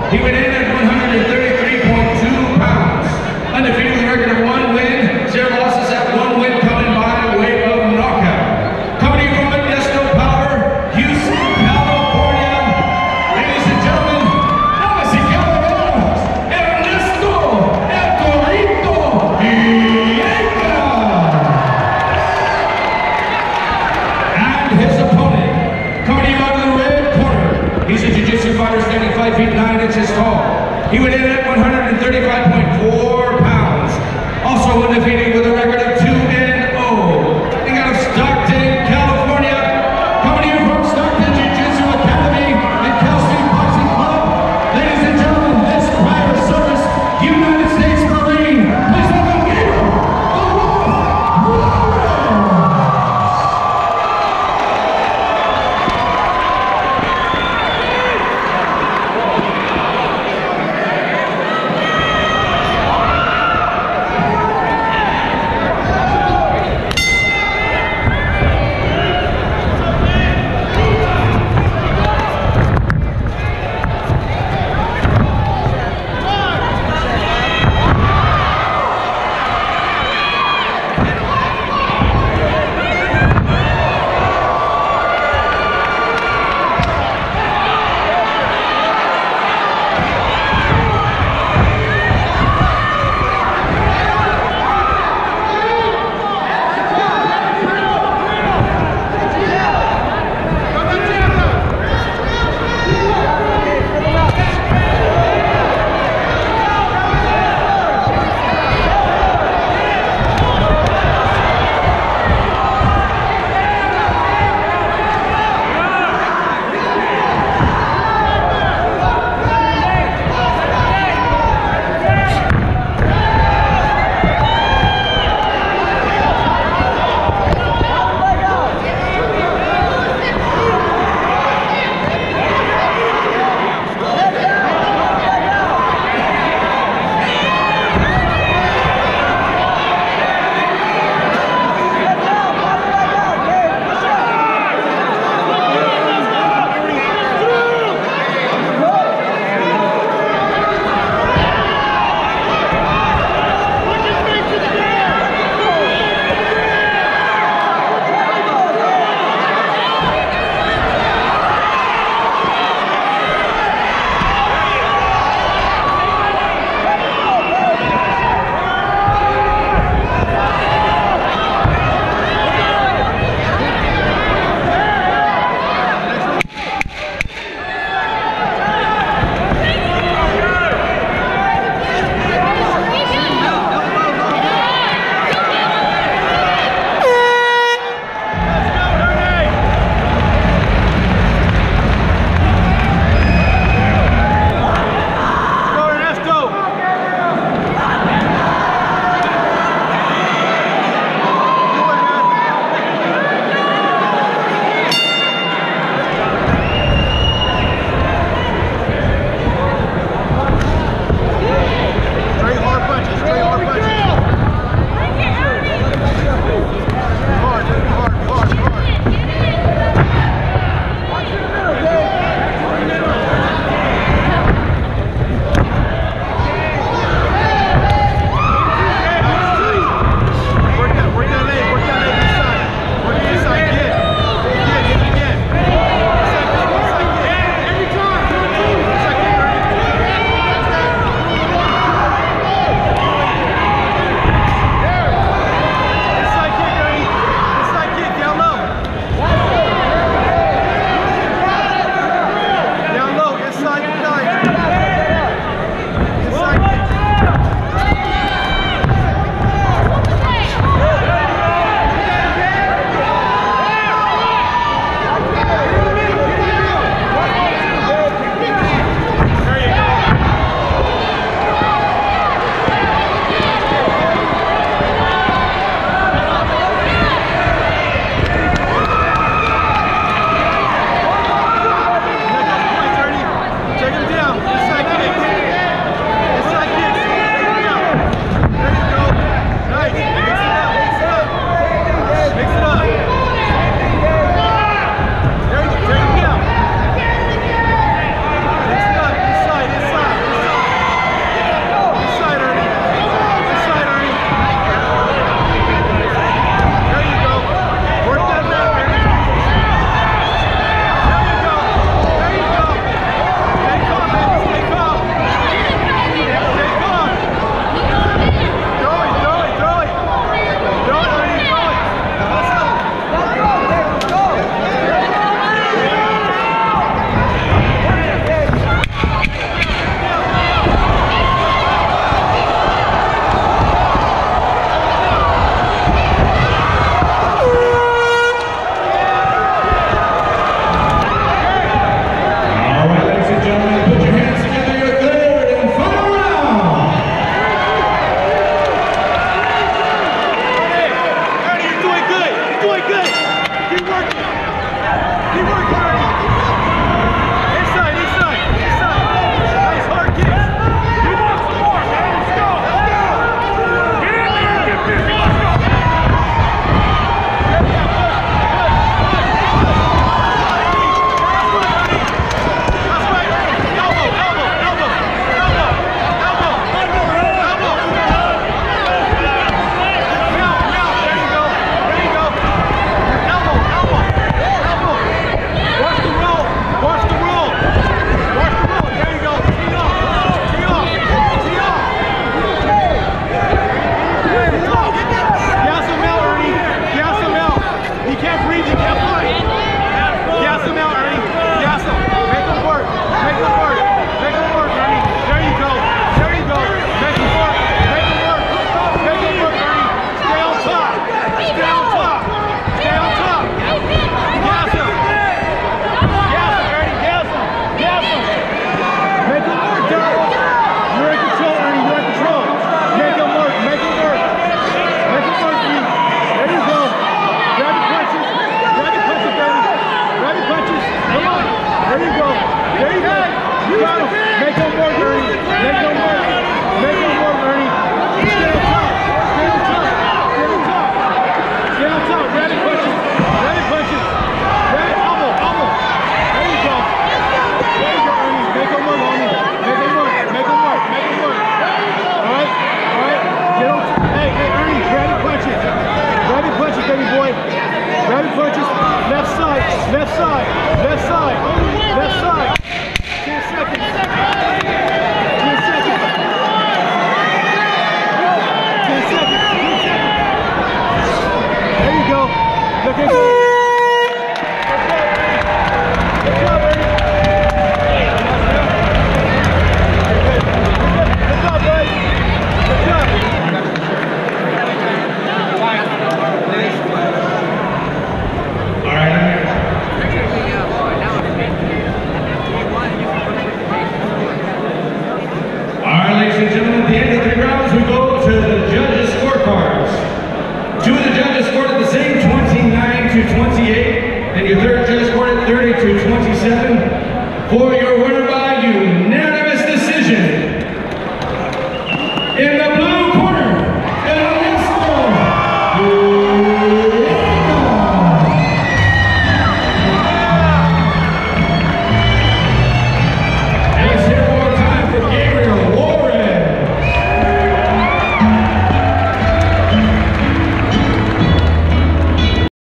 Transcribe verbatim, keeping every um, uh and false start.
He went in at one hundred thirty-three point two pounds. Undefeated with a record of one win, zero losses at one win coming by way of knockout. Coming from Ernesto Houston, California. Ladies and gentlemen, damas y caballeros, Ernesto El Torito Villegas. And his opponent, coming out of the red corner. He's a jiu-jitsu fighter standing five feet nine inches tall. He went in at one hundred thirty-five point four pounds. Also undefeated with a record of two and oh. Coming out of Stockton, California. Coming in from Stockton Jiu-Jitsu Academy and Cal State Boxing Club. Ladies and gentlemen, this prior service, United States Marine. Please welcome Gabriel Juarez. Take him down.